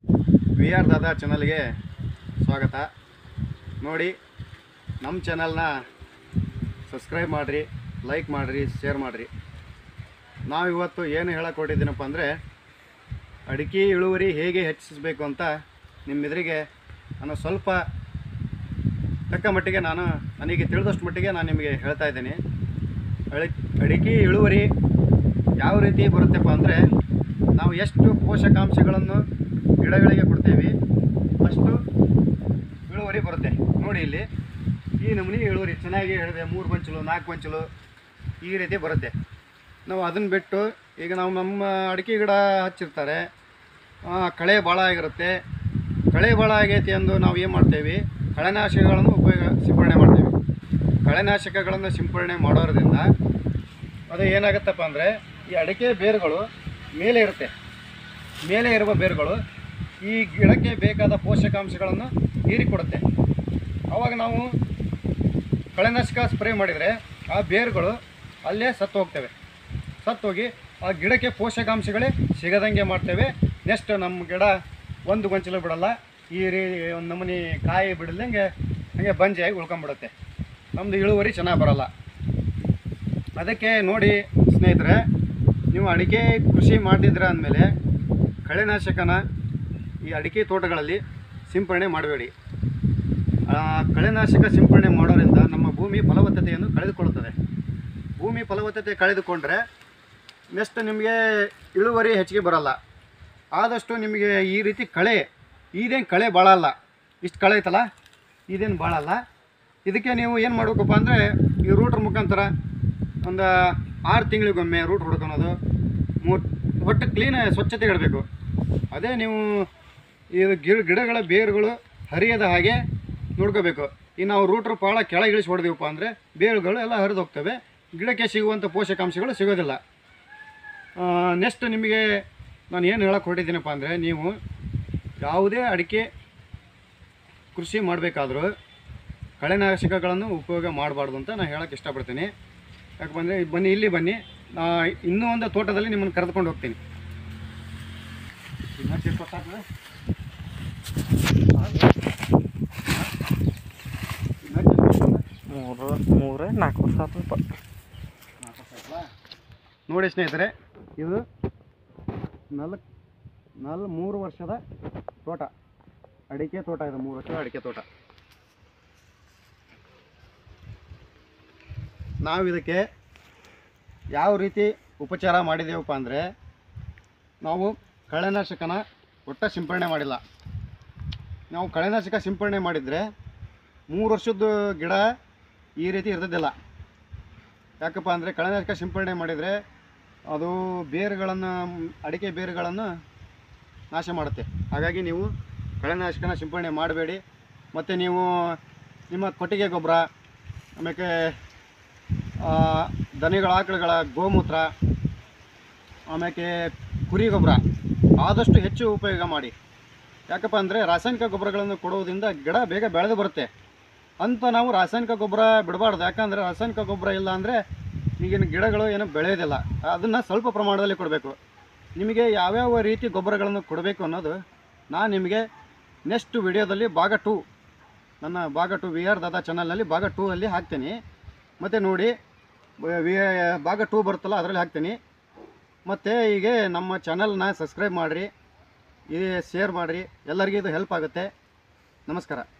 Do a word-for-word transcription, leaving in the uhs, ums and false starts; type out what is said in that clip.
We are ದಾದಾ ಚಾನಲ್ಗೆ ಸ್ವಾಗತ. ನೋಡಿ, ನಮ್ಮ ಚಾನಲ್ನ ಸಬ್ಸ್ಕ್ರೈಬ್ ಮಾಡಿರಿ, ಲೈಕ್ ಮಾಡಿರಿ, ಶೇರ್ ಮಾಡಿರಿ. ನಾವು ಇವತ್ತು ಏನು ಹೇಳಕ್ಕೆ ಹೊರಟಿದ್ದೀನಪ್ಪ ಅಂದರೆ, ಅಡಿಕೆ ಇಳುವರಿ ಹೇಗೆ ಹೆಚ್ಚಿಸಬೇಕು ಅಂತ ನಿಮ್ಮ ಎದುರಿಗೆ ನಾನು ಸ್ವಲ್ಪ ತಕ್ಕ ಮಟ್ಟಿಗೆ ನಾನು ನನಗೆ ತಿಳಿದಷ್ಟು ಮಟ್ಟಿಗೆ ನಾನು ನಿಮಗೆ ಹೇಳ್ತಾ ಇದ್ದೀನಿ. ಅಡಿ ಅಡಿಕೆ ಇಳುವರಿ ಯಾವ ರೀತಿ ಬರುತ್ತಪ್ಪ ಅಂದರೆ, ನಾವು ಎಷ್ಟು ಪೋಷಕಾಂಶಗಳನ್ನು ಗಿಡಗಳಿಗೆ ಕೊಡ್ತೇವೆ ಅಷ್ಟು ಇಳುವರಿ ಬರುತ್ತೆ. ನೋಡಿ, ಇಲ್ಲಿ ಈ ನಮೂನಿ ಇಳುವರಿ ಚೆನ್ನಾಗಿ ಹೇಳಿದೆ, ಮೂರು ಬಂಚಲು ನಾಲ್ಕು ಬಂಚಲು ಈ ರೀತಿ ಬರುತ್ತೆ. ನಾವು ಅದನ್ನು ಬಿಟ್ಟು ಈಗ ನಾವು ನಮ್ಮ ಅಡಿಕೆ ಗಿಡ ಹಚ್ಚಿರ್ತಾರೆ, ಕಳೆ ಭಾಳ ಆಗಿರುತ್ತೆ. ಕಳೆ ಭಾಳ ಆಗೈತಿ ಎಂದು ನಾವು ಏನು ಮಾಡ್ತೇವೆ, ಕಳೆನಾಶಕಗಳನ್ನು ಉಪಯೋಗ ಸಿಂಪಡಣೆ ಮಾಡ್ತೇವೆ. ಕಳೆನಾಶಕಗಳನ್ನು ಸಿಂಪಡಣೆ ಮಾಡೋದ್ರಿಂದ ಅದು ಏನಾಗುತ್ತಪ್ಪ ಅಂದರೆ, ಈ ಅಡಿಕೆ ಬೇರುಗಳು ಮೇಲೆ ಇರುತ್ತೆ. ಮೇಲೆ ಇರುವ ಬೇರುಗಳು ಈ ಗಿಡಕ್ಕೆ ಬೇಕಾದ ಪೋಷಕಾಂಶಗಳನ್ನು ಹೀರಿಕೊಡುತ್ತೆ. ಆವಾಗ ನಾವು ಕಳೆನಾಶಕ ಸ್ಪ್ರೇ ಮಾಡಿದರೆ ಆ ಬೇರುಗಳು ಅಲ್ಲೇ ಸತ್ತು ಹೋಗ್ತವೆ. ಸತ್ತೋಗಿ ಆ ಗಿಡಕ್ಕೆ ಪೋಷಕಾಂಶಗಳೇ ಸಿಗದಂಗೆ ಮಾಡ್ತೇವೆ. ನೆಕ್ಸ್ಟ್ ನಮ್ಮ ಗಿಡ ಒಂದು ಗೊಂಚಲು ಬಿಡಲ್ಲ, ಈ ರೀ ಒಂದು ನಮೂನಿ ಕಾಯಿ ಬಿಡದಂಗೆ ಹಾಗೆ ಬಂಜೆಯಾಗಿ ಉಳ್ಕೊಂಬಿಡುತ್ತೆ. ನಮ್ಮದು ಇಳುವರಿ ಚೆನ್ನಾಗಿ ಬರೋಲ್ಲ. ಅದಕ್ಕೆ ನೋಡಿ ಸ್ನೇಹಿತರೆ, ನೀವು ಅಡಿಕೆ ಕೃಷಿ ಮಾಡಿದ್ರೆ ಅಂದಮೇಲೆ ಕಳೆನಾಶಕನ ಈ ಅಡಿಕೆ ತೋಟಗಳಲ್ಲಿ ಸಿಂಪಡಣೆ ಮಾಡಬೇಡಿ. ಕಳೆನಾಶಕ ಸಿಂಪಡಣೆ ಮಾಡೋದ್ರಿಂದ ನಮ್ಮ ಭೂಮಿ ಫಲವತ್ತತೆಯನ್ನು ಕಳೆದುಕೊಳ್ಳುತ್ತದೆ. ಭೂಮಿ ಫಲವತ್ತತೆ ಕಳೆದುಕೊಂಡ್ರೆ ನೆಕ್ಸ್ಟ್ ನಿಮಗೆ ಇಳುವರಿ ಹೆಚ್ಚಿಗೆ ಬರೋಲ್ಲ. ಆದಷ್ಟು ನಿಮಗೆ ಈ ರೀತಿ ಕಳೆ ಇದೇನು ಕಳೆ ಭಾಳ ಅಲ್ಲ, ಇಷ್ಟು ಕಳೆ ಐತಲ್ಲ ಇದೇನು ಭಾಳ ಅಲ್ಲ. ಇದಕ್ಕೆ ನೀವು ಏನು ಮಾಡಬೇಕಪ್ಪ ಅಂದರೆ, ಈ ರೂಟ್ರ್ ಮುಖಾಂತರ ಒಂದು ಆರು ತಿಂಗಳಿಗೊಮ್ಮೆ ರೂಟ್ ಹೊಡ್ಕೊಳೋದು, ಮೂರು ಒಟ್ಟು ಕ್ಲೀನ್ ಸ್ವಚ್ಛತೆ ಇಡಬೇಕು. ಅದೇ ನೀವು ಇದು ಗಿಡ ಗಿಡಗಳ ಬೇರುಗಳು ಹರಿಯದ ಹಾಗೆ ನೋಡ್ಕೋಬೇಕು. ಈ ನಾವು ರೂಟ್ರ್ ಭಾಳ ಕೆಳಗೆ ಇಳಿಸಿ ಹೊಡೆದಿವಪ್ಪ ಅಂದರೆ ಬೇರುಗಳು ಎಲ್ಲ ಹರಿದು ಹೋಗ್ತವೆ, ಗಿಡಕ್ಕೆ ಸಿಗುವಂಥ ಪೋಷಕಾಂಶಗಳು ಸಿಗೋದಿಲ್ಲ. ನೆಕ್ಸ್ಟ್ ನಿಮಗೆ ನಾನು ಏನು ಹೇಳಕ್ಕೆ ಹೊರಟಿದ್ದೀನಪ್ಪ ಅಂದರೆ, ನೀವು ಯಾವುದೇ ಅಡಿಕೆ ಕೃಷಿ ಮಾಡಬೇಕಾದ್ರೂ ಕಳೆನಾಶಕಗಳನ್ನು ಉಪಯೋಗ ಮಾಡಬಾರ್ದು ಅಂತ ನಾನು ಹೇಳೋಕ್ಕೆ ಇಷ್ಟಪಡ್ತೀನಿ. ಯಾಕೆ ಬಂದರೆ ಬನ್ನಿ, ಇಲ್ಲಿ ಬನ್ನಿ, ಇನ್ನೂ ಒಂದು ತೋಟದಲ್ಲಿ ನಿಮ್ಮನ್ನು ಕರೆದುಕೊಂಡು ಹೋಗ್ತೀನಿ. ಮೂರು ಮೂರು ನಾಲ್ಕು ವರ್ಷ ಆತಪ್ಪ. ನಾಲ್ಕು ವರ್ಷ ಆಯ್ತಲ್ಲ. ನೋಡಿ ಸ್ನೇಹಿತರೆ, ಇದು ನಾಲ್ಕು ನಾಲ್ ಮೂರು ವರ್ಷದ ತೋಟ, ಅಡಿಕೆ ತೋಟ. ಇದು ಮೂರು ವರ್ಷದ ಅಡಿಕೆ ತೋಟ. ನಾವು ಇದಕ್ಕೆ ಯಾವ ರೀತಿ ಉಪಚಾರ ಮಾಡಿದ್ದೇವಪ್ಪ ಅಂದರೆ, ನಾವು ಕಳೆನಾಶಕನ ಒಟ್ಟ ಸಿಂಪಡಣೆ ಮಾಡಿಲ್ಲ. ನಾವು ಕಳೆನಾಶಕ ಸಿಂಪಡಣೆ ಮಾಡಿದರೆ ಮೂರು ವರ್ಷದ ಗಿಡ ಈ ರೀತಿ ಇರ್ತಿದ್ದಿಲ್ಲ. ಯಾಕಪ್ಪ ಅಂದರೆ, ಕಳೆನಾಶಕ ಸಿಂಪಡಣೆ ಮಾಡಿದರೆ ಅದು ಬೇರುಗಳನ್ನು, ಅಡಿಕೆ ಬೇರುಗಳನ್ನು ನಾಶ ಮಾಡುತ್ತೆ. ಹಾಗಾಗಿ ನೀವು ಕಳೆನಾಶಕನ ಸಿಂಪಡಣೆ ಮಾಡಬೇಡಿ. ಮತ್ತು ನೀವು ನಿಮ್ಮ ಕೊಟ್ಟಿಗೆ ಗೊಬ್ಬರ, ಆಮೇಲೆ ದನಿಗಳ ಆಕಳುಗಳ ಗೋಮೂತ್ರ, ಆಮೇಲೆ ಕುರಿ ಗೊಬ್ಬರ ಆದಷ್ಟು ಹೆಚ್ಚು ಉಪಯೋಗ ಮಾಡಿ. ಯಾಕಪ್ಪ ಅಂದರೆ, ರಾಸಾಯನಿಕ ಗೊಬ್ಬರಗಳನ್ನು ಕೊಡುವುದರಿಂದ ಗಿಡ ಬೇಗ ಬೆಳೆದು ಬರುತ್ತೆ ಅಂತ ನಾವು ರಾಸಾಯನಿಕ ಗೊಬ್ಬರ ಬಿಡಬಾರ್ದು. ಯಾಕಂದರೆ ರಾಸಾಯನಿಕ ಗೊಬ್ಬರ ಇಲ್ಲ ಅಂದರೆ ಈಗಿನ ಗಿಡಗಳು ಏನೂ ಬೆಳೆಯೋದಿಲ್ಲ. ಅದನ್ನು ಸ್ವಲ್ಪ ಪ್ರಮಾಣದಲ್ಲಿ ಕೊಡಬೇಕು. ನಿಮಗೆ ಯಾವ್ಯಾವ ರೀತಿ ಗೊಬ್ಬರಗಳನ್ನು ಕೊಡಬೇಕು ಅನ್ನೋದು ನಾನು ನಿಮಗೆ ನೆಕ್ಸ್ಟ್ ವಿಡಿಯೋದಲ್ಲಿ ಭಾಗ ಟೂ, ನನ್ನ ಭಾಗ ಟು ವಿ ಆರ್ ದಾದಾ ಚಾನಲ್ನಲ್ಲಿ ಭಾಗ ಟೂ ಅಲ್ಲಿ ಹಾಕ್ತೀನಿ. ಮತ್ತು ನೋಡಿ, ವಿ ಭಾಗ ಟೂ ಬರುತ್ತಲ್ಲ ಅದರಲ್ಲಿ ಹಾಕ್ತೀನಿ. ಮತ್ತು ಹೀಗೆ ನಮ್ಮ ಚಾನಲ್ನ ಸಬ್ಸ್ಕ್ರೈಬ್ ಮಾಡಿರಿ, ಇದು ಶೇರ್ ಮಾಡಿರಿ, ಎಲ್ಲರಿಗೂ ಇದು ಹೆಲ್ಪ್ ಆಗುತ್ತೆ. ನಮಸ್ಕಾರ.